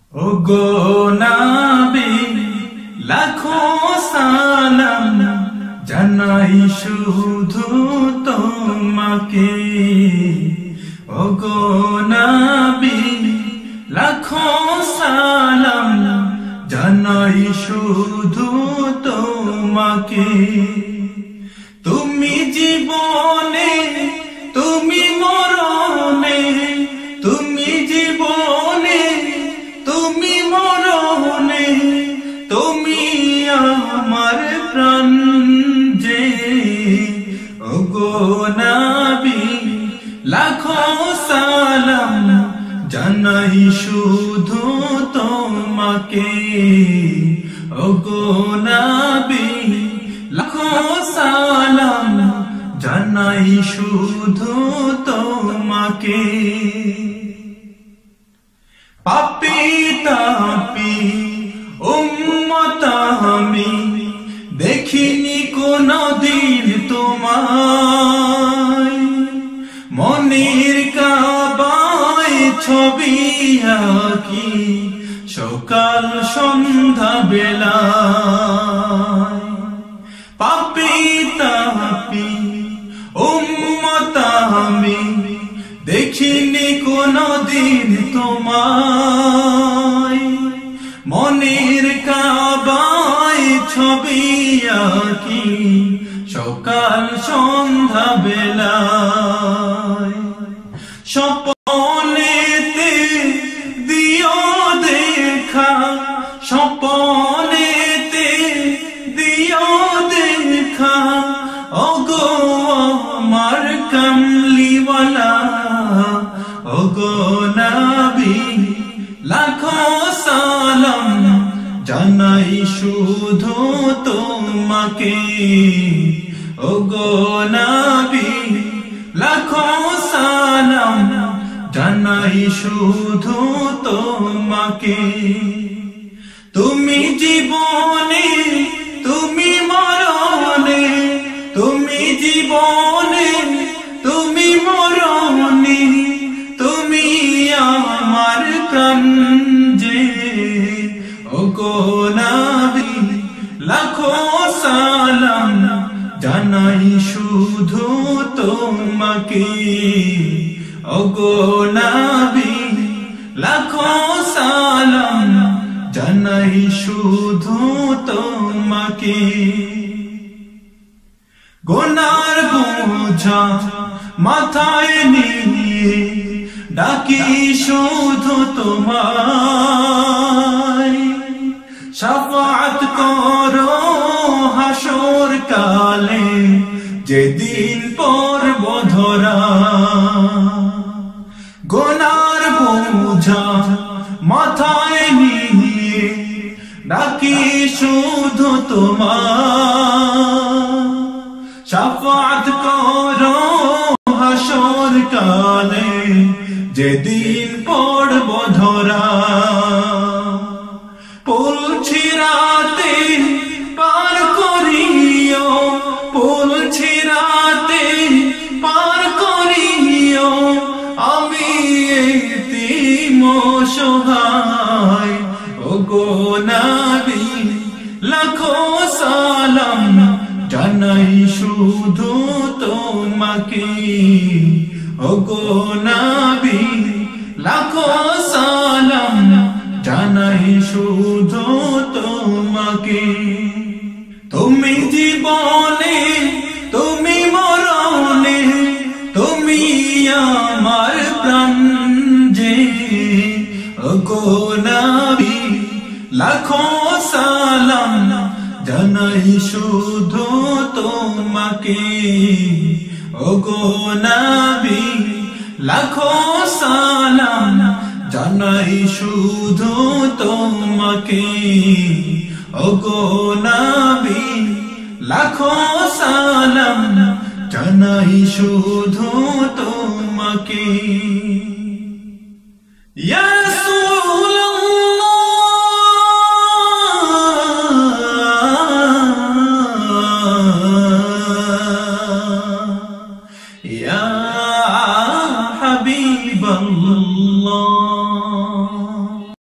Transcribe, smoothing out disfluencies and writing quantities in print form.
ওগো নবী লাখো সালাম জানাই শুধু তোমাকে। ওগো নবী লাখো সালাম জানাই শুধু তোমাকে। তুমি জীবনে তুমি মরণে, তুমি জীবনে তুমি মরণে, তুমি আমার প্রাণ যে। ওগো নবী লাখো সালাম জানাই শুধু তোমাকে। ওগো নবী লাখো সালাম জানাই শুধু তোমাকে। পাপী তাপী উম্মত আমি দেখিনি কোনদিন তোমায়। মনের কাবায় ছবি আঁকি সকাল সন্ধ্যা বেলায়। পাপী তাপী উম্মত আমি দেখিনি কোনদিন তোমায়। মনের কাবায় ছবি আঁকি সকাল সন্ধ্যা বেলায়। স্বপনেতে দিও দেখা, স্বপনেতে দিও দেখা। ওগো আমার কামলিওয়ালা, ওগো নবী লাখো সালাম জানাই শুধু তোমাকে। ওগো নবী লাখো সালাম জানাই শুধু তোমাকে। তুমি জীবনে তুমি মরণে, তুমি জীবনে তুমি মরণে, তুমি আমার প্রাণ যে। ওগো নবী লাখো সালাম জানাই শুধু তোমাকে। ওগো নবী লাখো সালাম জানাই শুধু তোমাকে। গুনার বোঝা মাথায় নিয়ে ডাকি শুধু তোমায়। শাফাআত করো হাসর কালে যেদিন পড়ব ধরা। গুনার বোঝা মাথায় নিয়ে ডাকি শুধু তোমায়। শাফাআত করো হাসর কালে যেদিন পড়ব ধরা। পুলছি রাতে পার করিও, পুলছি রাতে পার করিও। আমি এতিম অসহায়, ওগো নবী লাখো সালাম জানাই শুধু তোমাকে। ওগো নবী লাখো সালাম জানাই শুধু তোমাকে। তুমি জীবনে তুমি মরণে, তুমি আমার প্রাণ যে। ওগো নবী লাখো সালাম জানাই শুধু তোমাকে। ওগো নবী লাখো সালাম জানাই শুধু তোমাকে। ওগো নবী লাখো সালাম জানাই শুধু তোমাকে।